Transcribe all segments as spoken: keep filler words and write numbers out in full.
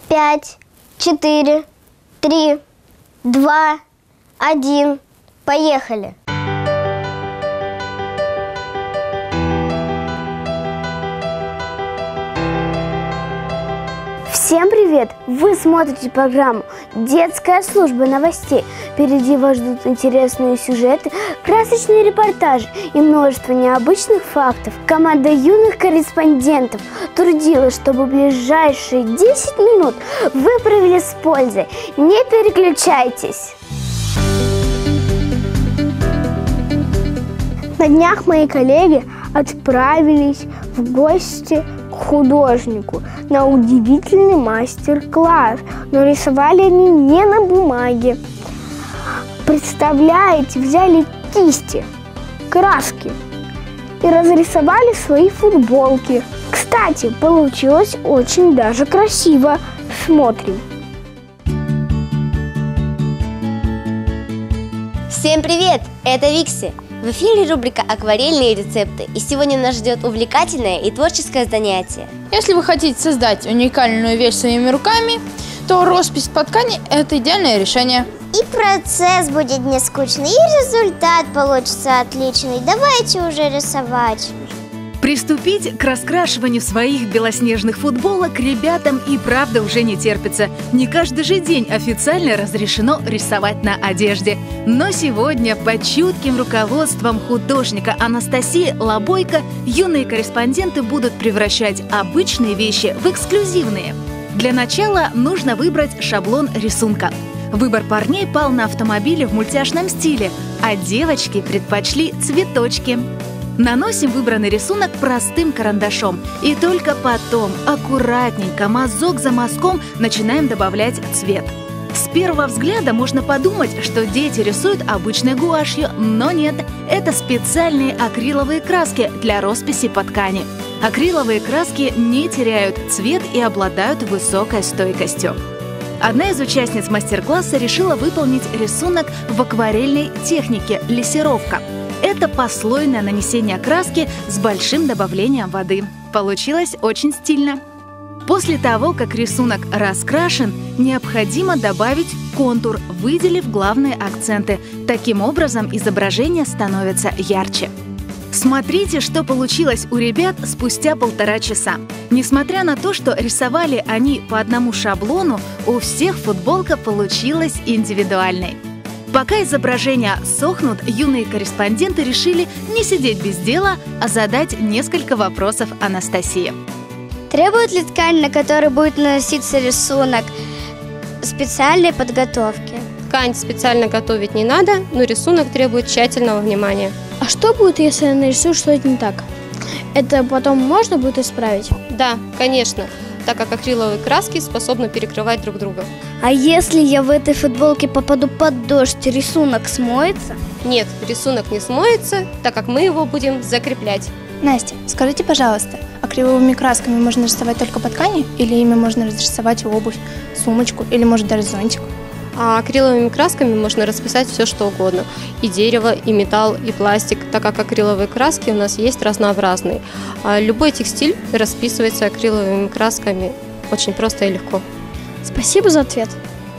пять, четыре, три, два, один. Поехали! Всем привет! Вы смотрите программу «Детская служба новостей». Впереди вас ждут интересные сюжеты, красочные репортажи и множество необычных фактов. Команда юных корреспондентов трудилась, чтобы ближайшие десять минут вы провели с пользой. Не переключайтесь! На днях мои коллеги отправились в гости к художнику на удивительный мастер-класс, но рисовали они не на бумаге. Представляете, взяли кисти, краски и разрисовали свои футболки. Кстати, получилось очень даже красиво. Смотрим. Всем привет! Это Викси. В эфире рубрика «Акварельные рецепты», и сегодня нас ждет увлекательное и творческое занятие. Если вы хотите создать уникальную вещь своими руками, то роспись по ткани – это идеальное решение. И процесс будет не скучный, и результат получится отличный. Давайте уже рисовать. Приступить к раскрашиванию своих белоснежных футболок ребятам и правда уже не терпится. Не каждый же день официально разрешено рисовать на одежде. Но сегодня под чутким руководством художника Анастасии Лобойко юные корреспонденты будут превращать обычные вещи в эксклюзивные. Для начала нужно выбрать шаблон рисунка. Выбор парней пал на автомобили в мультяшном стиле, а девочки предпочли цветочки. Наносим выбранный рисунок простым карандашом и только потом аккуратненько, мазок за мазком начинаем добавлять цвет. С первого взгляда можно подумать, что дети рисуют обычной гуашью, но нет, это специальные акриловые краски для росписи по ткани. Акриловые краски не теряют цвет и обладают высокой стойкостью. Одна из участниц мастер-класса решила выполнить рисунок в акварельной технике лессировка. Это послойное нанесение краски с большим добавлением воды. Получилось очень стильно. После того, как рисунок раскрашен, необходимо добавить контур, выделив главные акценты. Таким образом, изображение становится ярче. Смотрите, что получилось у ребят спустя полтора часа. Несмотря на то, что рисовали они по одному шаблону, у всех футболка получилась индивидуальной. Пока изображения сохнут, юные корреспонденты решили не сидеть без дела, а задать несколько вопросов Анастасии. Требует ли ткань, на которой будет наноситься рисунок, специальной подготовки? Ткань специально готовить не надо, но рисунок требует тщательного внимания. А что будет, если я нарисую что-то не так? Это потом можно будет исправить? Да, конечно, так как акриловые краски способны перекрывать друг друга. А если я в этой футболке попаду под дождь, рисунок смоется? Нет, рисунок не смоется, так как мы его будем закреплять. Настя, скажите, пожалуйста, акриловыми красками можно рисовать только по ткани? Или ими можно разрисовать обувь, сумочку или, может, даже зонтик? А акриловыми красками можно расписать все, что угодно. И дерево, и металл, и пластик, так как акриловые краски у нас есть разнообразные. А любой текстиль расписывается акриловыми красками очень просто и легко. Спасибо за ответ.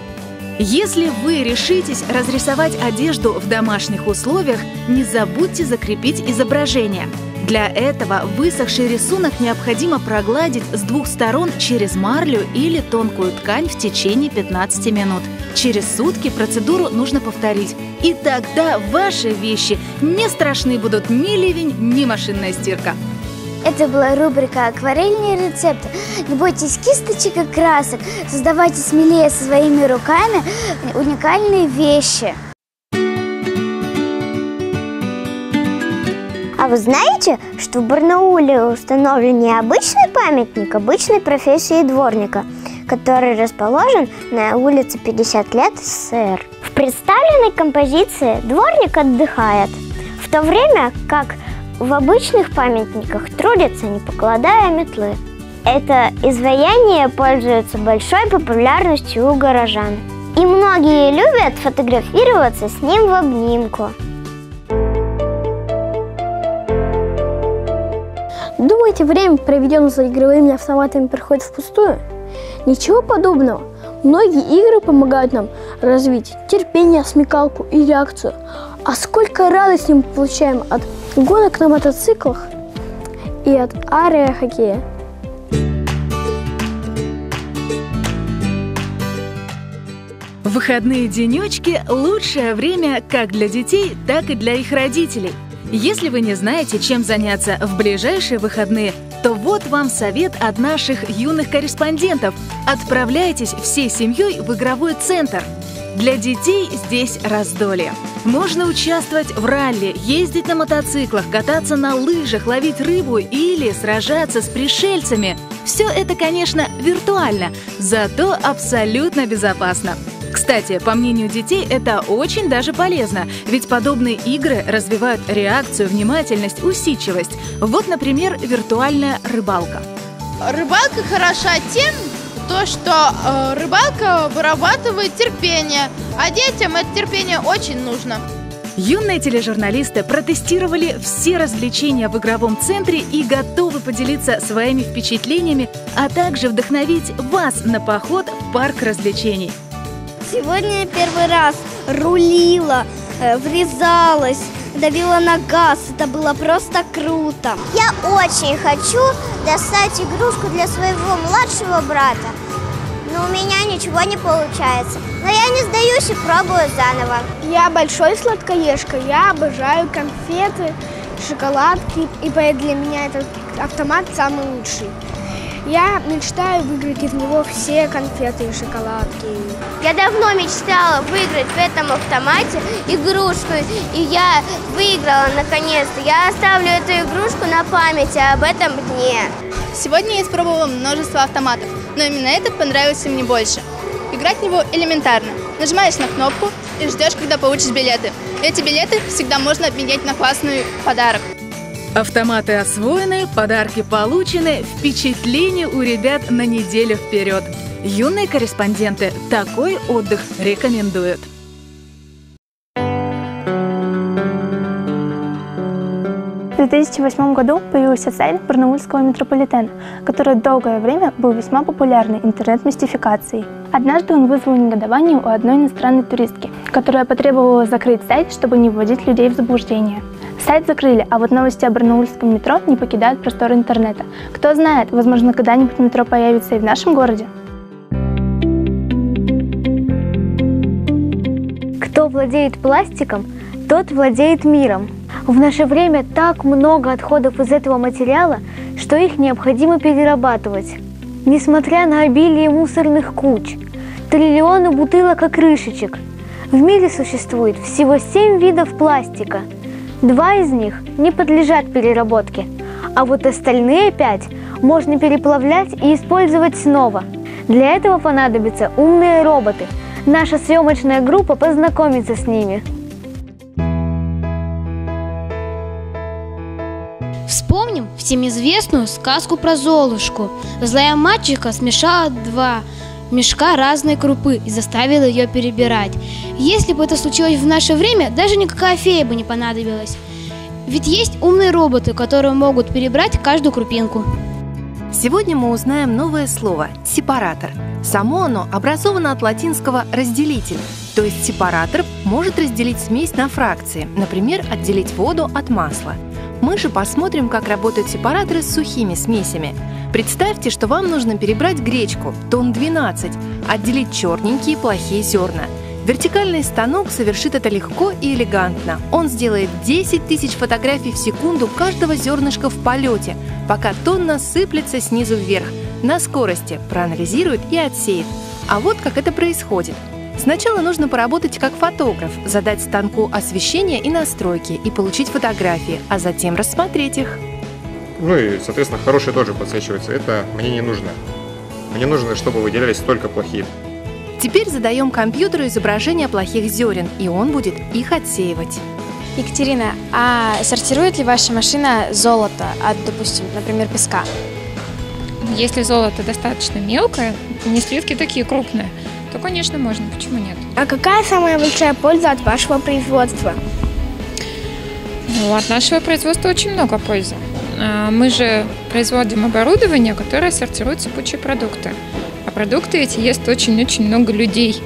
Если вы решитесь разрисовать одежду в домашних условиях, не забудьте закрепить изображение. Для этого высохший рисунок необходимо прогладить с двух сторон через марлю или тонкую ткань в течение пятнадцати минут. Через сутки процедуру нужно повторить. И тогда ваши вещи не страшны будут ни ливень, ни машинная стирка. Это была рубрика «Акварельные рецепты». Не бойтесь кисточек и красок. Создавайте смелее со своими руками уникальные вещи. А вы знаете, что в Барнауле установлен необычный памятник обычной профессии дворника, который расположен на улице пятьдесят лет СССР. В представленной композиции дворник отдыхает, в то время как в обычных памятниках трудится, не покладая метлы. Это изваяние пользуется большой популярностью у горожан. И многие любят фотографироваться с ним в обнимку. Думаете, время, проведенное за игровыми автоматами, проходит впустую? Ничего подобного. Многие игры помогают нам развить терпение, смекалку и реакцию. А сколько радости мы получаем от гонок на мотоциклах и от аэро-хоккея. Выходные денечки – лучшее время как для детей, так и для их родителей. Если вы не знаете, чем заняться в ближайшие выходные, то вот вам совет от наших юных корреспондентов. Отправляйтесь всей семьей в игровой центр. Для детей здесь раздолье. Можно участвовать в ралли, ездить на мотоциклах, кататься на лыжах, ловить рыбу или сражаться с пришельцами. Все это, конечно, виртуально, зато абсолютно безопасно. Кстати, по мнению детей, это очень даже полезно, ведь подобные игры развивают реакцию, внимательность, усидчивость. Вот, например, виртуальная рыбалка. Рыбалка хороша тем, то, что э, рыбалка вырабатывает терпение, а детям это терпение очень нужно. Юные тележурналисты протестировали все развлечения в игровом центре и готовы поделиться своими впечатлениями, а также вдохновить вас на поход в парк развлечений. Сегодня я первый раз рулила, врезалась, давила на газ. Это было просто круто. Я очень хочу достать игрушку для своего младшего брата. Но у меня ничего не получается. Но я не сдаюсь и пробую заново. Я большой сладкоежка, я обожаю конфеты, шоколадки, и для меня этот автомат самый лучший. Я мечтаю выиграть из него все конфеты и шоколадки. Я давно мечтала выиграть в этом автомате игрушку, и я выиграла наконец-то. Я оставлю эту игрушку на память об этом дне. Сегодня я испробовала множество автоматов, но именно этот понравился мне больше. Играть в него элементарно. Нажимаешь на кнопку и ждешь, когда получишь билеты. Эти билеты всегда можно обменять на классный подарок. Автоматы освоены, подарки получены, впечатления у ребят на неделю вперед. Юные корреспонденты такой отдых рекомендуют. В две тысячи восьмом году появился сайт барнаульского метрополитена, который долгое время был весьма популярной интернет-мистификацией. Однажды он вызвал негодование у одной иностранной туристки, которая потребовала закрыть сайт, чтобы не вводить людей в заблуждение. Сайт закрыли, а вот новости о барнаульском метро не покидают просторы интернета. Кто знает, возможно, когда-нибудь метро появится и в нашем городе. Кто владеет пластиком, тот владеет миром. В наше время так много отходов из этого материала, что их необходимо перерабатывать. Несмотря на обилие мусорных куч, триллионы бутылок и крышечек, в мире существует всего семь видов пластика. Два из них не подлежат переработке, а вот остальные пять можно переплавлять и использовать снова. Для этого понадобятся умные роботы. Наша съемочная группа познакомится с ними. Вспомним всем известную сказку про Золушку. Злая мачеха смешала два мешка разной крупы и заставила ее перебирать. Если бы это случилось в наше время, даже никакая фея бы не понадобилась. Ведь есть умные роботы, которые могут перебрать каждую крупинку. Сегодня мы узнаем новое слово – сепаратор. Само оно образовано от латинского «разделитель», то есть сепаратор может разделить смесь на фракции, например, отделить воду от масла. Мы же посмотрим, как работают сепараторы с сухими смесями. Представьте, что вам нужно перебрать гречку, тонн двенадцать, отделить черненькие и плохие зерна. Вертикальный станок совершит это легко и элегантно. Он сделает десять тысяч фотографий в секунду каждого зернышка в полете, пока тонна сыплется снизу вверх. На скорости проанализирует и отсеет. А вот как это происходит. Сначала нужно поработать как фотограф, задать станку освещение и настройки и получить фотографии, а затем рассмотреть их. Ну и, соответственно, хорошие тоже подсвечиваются. Это мне не нужно. Мне нужно, чтобы выделялись только плохие. Теперь задаем компьютеру изображение плохих зерен, и он будет их отсеивать. Екатерина, а сортирует ли ваша машина золото от, допустим, например, песка? Если золото достаточно мелкое, не слитки такие крупные, то, конечно, можно. Почему нет? А какая самая большая польза от вашего производства? Ну, от нашего производства очень много пользы. Мы же производим оборудование, которое сортирует сыпучие продукты. А продукты эти ест очень-очень много людей.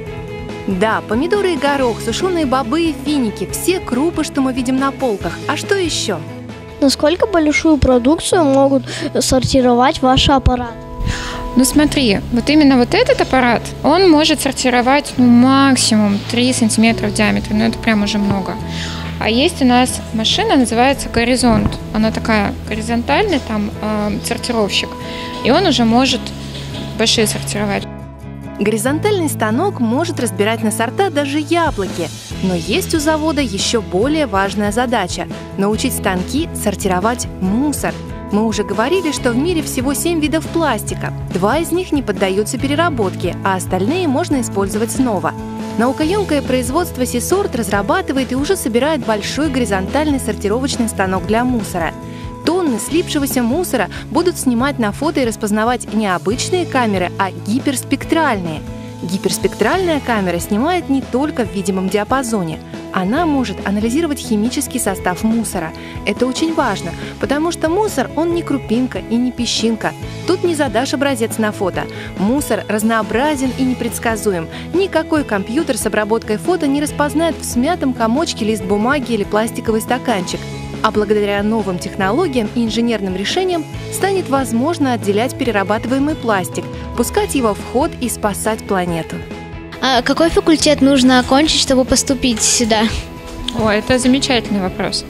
Да, помидоры и горох, сушеные бобы и финики – все крупы, что мы видим на полках. А что еще? Насколько большую продукцию могут сортировать ваши аппараты? Ну смотри, вот именно вот этот аппарат, он может сортировать ну, максимум три сантиметра в диаметре, но это прям уже много. А есть у нас машина, называется «Горизонт». Она такая горизонтальная, там э, сортировщик, и он уже может большие сортировать. Горизонтальный станок может разбирать на сорта даже яблоки. Но есть у завода еще более важная задача – научить станки сортировать мусор. Мы уже говорили, что в мире всего семь видов пластика. Два из них не поддаются переработке, а остальные можно использовать снова. Наукоемкое производство Сисорт разрабатывает и уже собирает большой горизонтальный сортировочный станок для мусора. Тонны слипшегося мусора будут снимать на фото и распознавать не обычные камеры, а гиперспектральные. Гиперспектральная камера снимает не только в видимом диапазоне. Она может анализировать химический состав мусора. Это очень важно, потому что мусор, он не крупинка и не песчинка. Тут не задашь образец на фото. Мусор разнообразен и непредсказуем. Никакой компьютер с обработкой фото не распознает в смятом комочке лист бумаги или пластиковый стаканчик. А благодаря новым технологиям и инженерным решениям станет возможно отделять перерабатываемый пластик, пускать его в ход и спасать планету. А какой факультет нужно окончить, чтобы поступить сюда? О, это замечательный вопрос.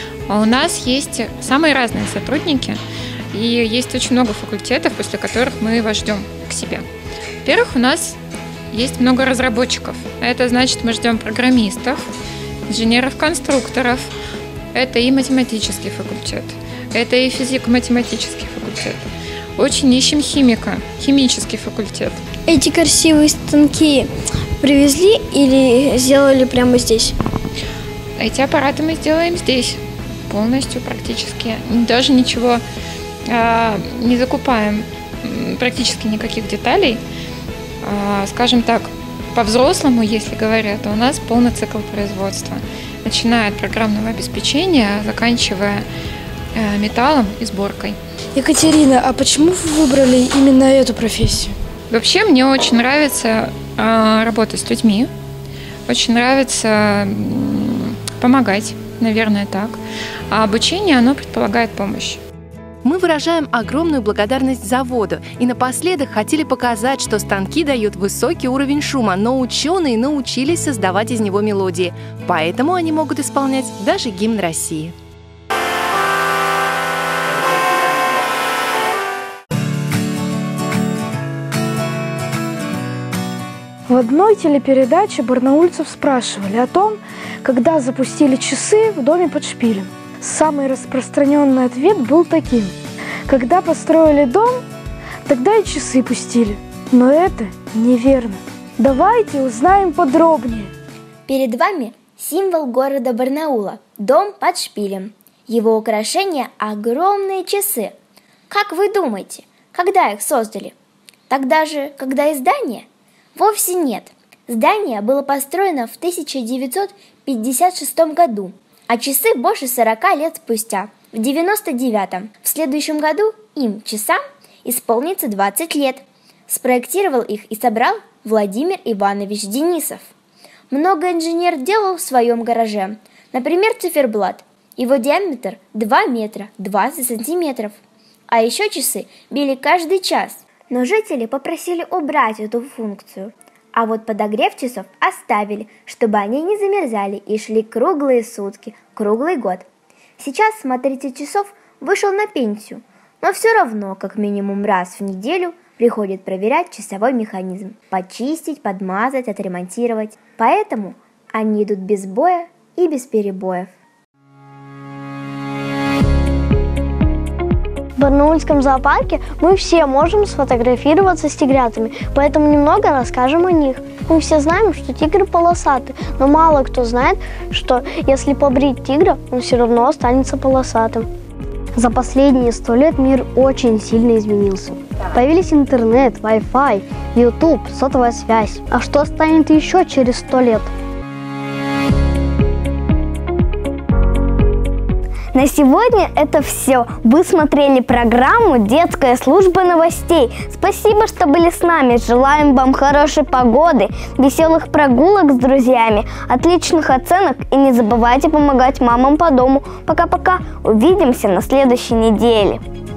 У нас есть самые разные сотрудники, и есть очень много факультетов, после которых мы вас ждем к себе. Во-первых, у нас есть много разработчиков. Это значит, мы ждем программистов, инженеров-конструкторов. Это и математический факультет, это и физико-математический факультет. Очень ищем химика, химический факультет. Эти красивые станки привезли или сделали прямо здесь? Эти аппараты мы сделаем здесь, полностью практически. Даже ничего э, не закупаем, практически никаких деталей. Э, скажем так, по-взрослому, если говоря, то у нас полный цикл производства. Начиная от программного обеспечения, заканчивая э, металлом и сборкой. Екатерина, а почему вы выбрали именно эту профессию? Вообще мне очень нравится э, работать с людьми, очень нравится э, помогать, наверное, так. А обучение, оно предполагает помощь. Мы выражаем огромную благодарность заводу и напоследок хотели показать, что станки дают высокий уровень шума, но ученые научились создавать из него мелодии, поэтому они могут исполнять даже гимн России. В одной телепередаче барнаульцев спрашивали о том, когда запустили часы в доме под шпилем. Самый распространенный ответ был таким: когда построили дом, тогда и часы пустили. Но это неверно. Давайте узнаем подробнее. Перед вами символ города Барнаула – дом под шпилем. Его украшение – огромные часы. Как вы думаете, когда их создали? Тогда же, когда и здание? Вовсе нет. Здание было построено в тысяча девятьсот пятьдесят шестом году, а часы больше сорока лет спустя, в девяносто девятом. В следующем году им, часам, исполнится двадцать лет. Спроектировал их и собрал Владимир Иванович Денисов. Много инженер делал в своем гараже. Например, циферблат. Его диаметр два метра двадцать сантиметров. А еще часы били каждый час. Но жители попросили убрать эту функцию. А вот подогрев часов оставили, чтобы они не замерзали и шли круглые сутки, круглый год. Сейчас смотритель часов вышел на пенсию, но все равно как минимум раз в неделю приходит проверять часовой механизм, почистить, подмазать, отремонтировать. Поэтому они идут без боя и без перебоев. В Барнаульском зоопарке мы все можем сфотографироваться с тигрятами, поэтому немного расскажем о них. Мы все знаем, что тигры полосаты, но мало кто знает, что если побрить тигра, он все равно останется полосатым. За последние сто лет мир очень сильно изменился. Появились интернет, Wi-Fi, YouTube, сотовая связь. А что станет еще через сто лет? На сегодня это все. Вы смотрели программу «Детская служба новостей». Спасибо, что были с нами. Желаем вам хорошей погоды, веселых прогулок с друзьями, отличных оценок и не забывайте помогать мамам по дому. Пока-пока. Увидимся на следующей неделе.